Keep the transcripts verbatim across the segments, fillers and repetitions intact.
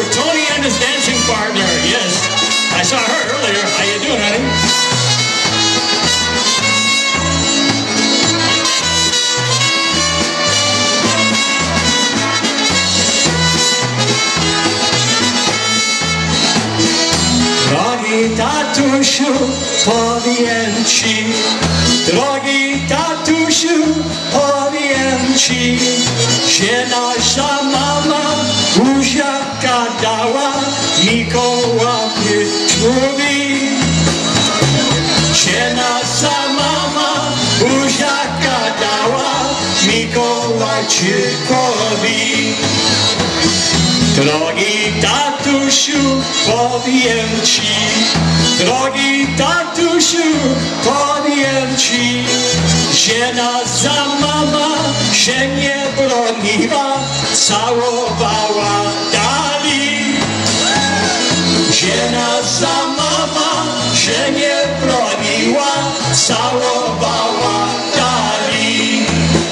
Tony and his dancing partner. Yes, I saw her earlier. How you doing, honey? Drogi tatusiu, powiem ci, drogi tatusiu, powiem ci, że nasza mama buziaka dała Mikołaju człowi. Że nasza mama buziaka dała Mikołajczykowi. Drogi tatusiu, powiem ci, drogi tatusiu, powiem ci, że nasza mama się nie broniła, całowała dali. Że nasza mama się nie broniła, całowała dali.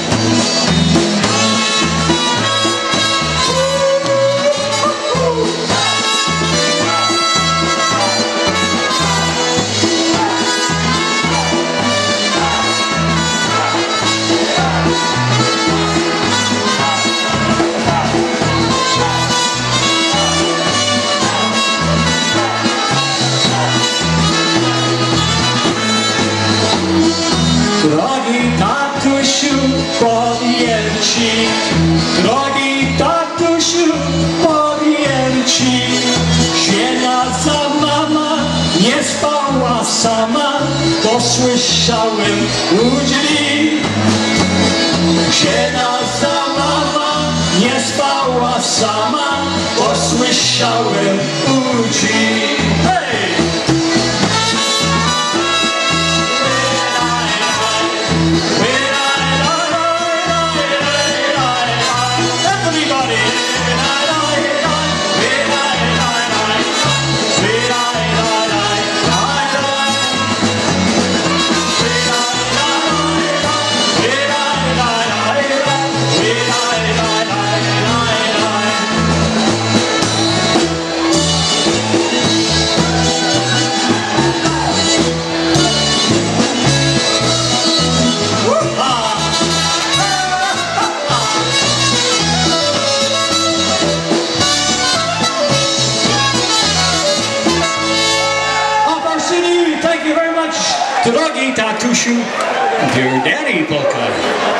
Drogi tatusiu, powiem ci, drogi tatusiu, powiem ci, że nasza mama nie spała sama, to słyszałem u drzwi. Że nasza mama nie spała sama, to słyszałem u drzwi. Hej! Drogi tatusiu, dear daddy polka.